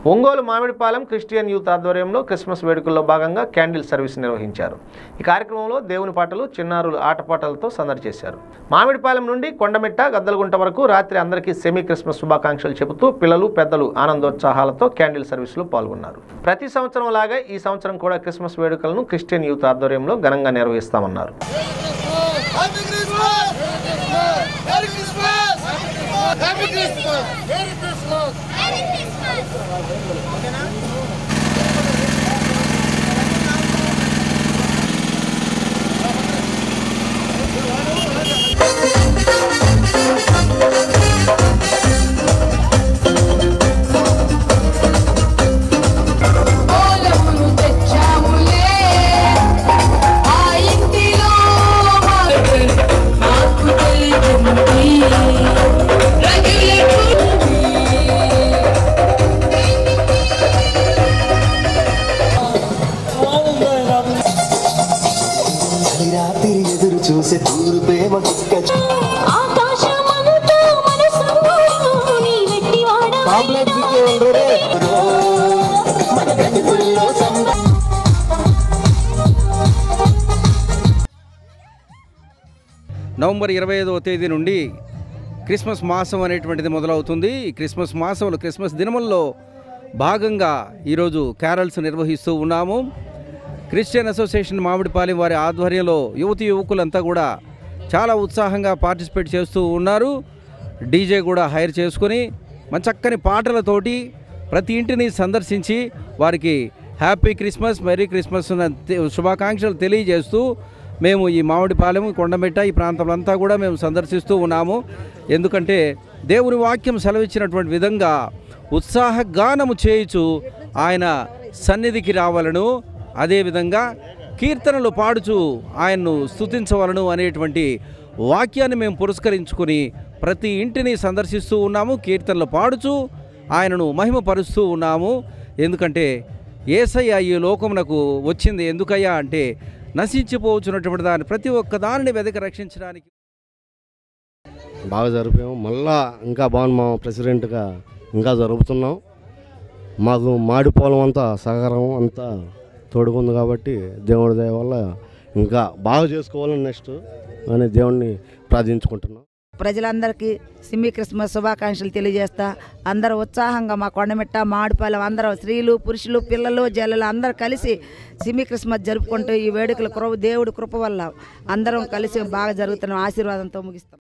Ongole Mamidipalem Christian youth ఆధ్వర్యంలో Christmas వేడుకల్లో భాగంగా క్యాండిల్ సర్వీస్ నిర్వహించారు. ఈ కార్యక్రమంలో దేవుని పాటలు, చిన్నారులు ఆటపాటలతో సందడి చేశారు. మామిడిపాలెం నుండి కొండమిట్ట, గద్దలగుంట వరకు రాత్రి అందరికీ సెమీ క్రిస్మస్ శుభాకాంక్షలు చెబుతూ పిల్లలు, పెద్దలు ఆనందోత్సాహాలతో క్యాండిల్ సర్వీస్లో పాల్గొన్నారు. ప్రతి సంవత్సరం లాగా ఈ సంవత్సరం కూడా క్రిస్మస్ వేడుకలను క్రిస్టియన్ యూత్ ఆధ్వర్యంలో ఘనంగా నిర్వహిస్తామన్నారు. చూసే తూరు ప్రేమ నవంబర్ 25వ తేదీ నుండి క్రిస్మస్ మాసం అనేటువంటిది మొదలవుతుంది. ఈ క్రిస్మస్ మాసంలో క్రిస్మస్ దినముల్లో భాగంగా ఈరోజు క్యారల్స్ నిర్వహిస్తూ ఉన్నాము. క్రిస్టియన్ అసోసియేషన్ మామిడిపాలెం వారి ఆధ్వర్యంలో యువకులంతా కూడా చాలా ఉత్సాహంగా పార్టిసిపేట్ చేస్తూ ఉన్నారు. డీజే కూడా హైర్ చేసుకొని మంచి చక్కని పాటలతోటి ప్రతి ఇంటిని సందర్శించి వారికి హ్యాపీ క్రిస్మస్, మెరీ క్రిస్మస్ శుభాకాంక్షలు తెలియజేస్తూ మేము ఈ మామిడిపాలెం, కొండమిట్ట ఈ ప్రాంతంలో కూడా మేము సందర్శిస్తూ ఉన్నాము. ఎందుకంటే దేవుని వాక్యం సెలవిచ్చినటువంటి విధంగా ఉత్సాహగానము చేయుచు ఆయన సన్నిధికి రావాలను, అదేవిధంగా కీర్తనలు పాడుచు ఆయన్ను స్తుతించవలను అనేటువంటి వాక్యాన్ని మేము పురస్కరించుకొని ప్రతి ఇంటిని సందర్శిస్తూ ఉన్నాము. కీర్తనలు పాడుచు ఆయనను మహిమపరుస్తూ ఉన్నాము. ఎందుకంటే యేసయ్య ఈ లోకమునకు వచ్చింది ఎందుకయ్యా అంటే నశించిపోవచ్చున్నటువంటి దాన్ని ప్రతి ఒక్క దానిని వెదకి రక్షించడానికి. బాగా జరిపాము. మళ్ళా ఇంకా బాగా ప్రెసిడెంట్గా ఇంకా జరుపుతున్నాం. మాకు మామిడిపాలెం అంతా సహకారం అంతా తోడుకుంది కాబట్టి దేవుడి దయ వల్ల ఇంకా బాగా చేసుకోవాలని నెక్స్ట్ అని దేవుడిని ప్రార్థించుకుంటున్నాం. ప్రజలందరికీ సెమీ క్రిస్మస్ శుభాకాంక్షలు తెలియజేస్తా. అందరూ ఉత్సాహంగా మా కొండమిట్ట, మామిడిపాలెం అందరూ స్త్రీలు, పురుషులు, పిల్లలు, జల్లలు అందరూ కలిసి సెమీ క్రిస్మస్ జరుపుకుంటూ ఈ వేడుకల దేవుడి కృప వల్ల అందరం కలిసి బాగా జరుగుతున్న ఆశీర్వాదంతో ముగిస్తాం.